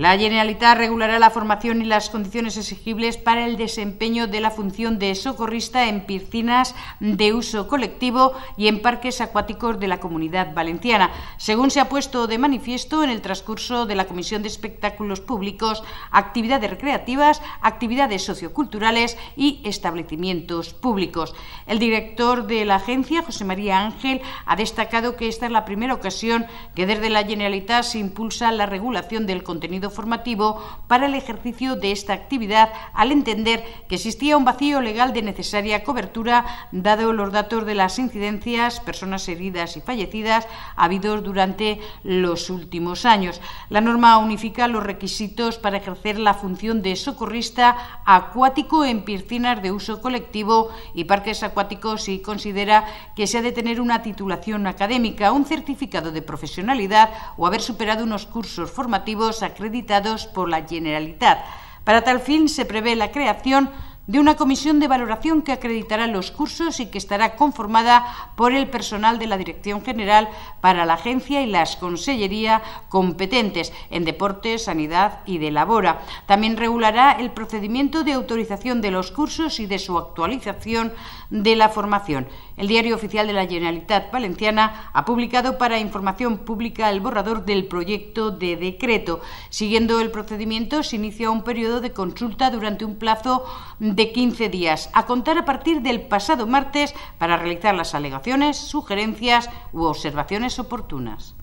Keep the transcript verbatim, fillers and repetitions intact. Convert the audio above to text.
La Generalitat regulará la formación y las condiciones exigibles para el desempeño de la función de socorrista en piscinas de uso colectivo y en parques acuáticos de la Comunidad Valenciana, según se ha puesto de manifiesto en el transcurso de la Comisión de Espectáculos Públicos, actividades recreativas, actividades socioculturales y establecimientos públicos. El director de la agencia, José María Ángel, ha destacado que esta es la primera ocasión que desde la Generalitat se impulsa la regulación del contenido formativo para el ejercicio de esta actividad, al entender que existía un vacío legal de necesaria cobertura, dado los datos de las incidencias, personas heridas y fallecidas habidos durante los últimos años. La norma unifica los requisitos para ejercer la función de socorrista acuático en piscinas de uso colectivo y parques acuáticos y considera que se ha de tener una titulación académica, un certificado de profesionalidad o haber superado unos cursos formativos acreditados por la Generalitat. Para tal fin se prevé la creación de una comisión de valoración que acreditará los cursos y que estará conformada por el personal de la Dirección General para la Agencia y las Consellerías competentes en Deportes, Sanidad y de Labora. También regulará el procedimiento de autorización de los cursos y de su actualización de la formación. El Diario Oficial de la Generalitat Valenciana ha publicado para información pública el borrador del proyecto de decreto. Siguiendo el procedimiento, se inicia un periodo de consulta durante un plazo de quince días, a contar a partir del pasado martes, para realizar las alegaciones, sugerencias u observaciones oportunas.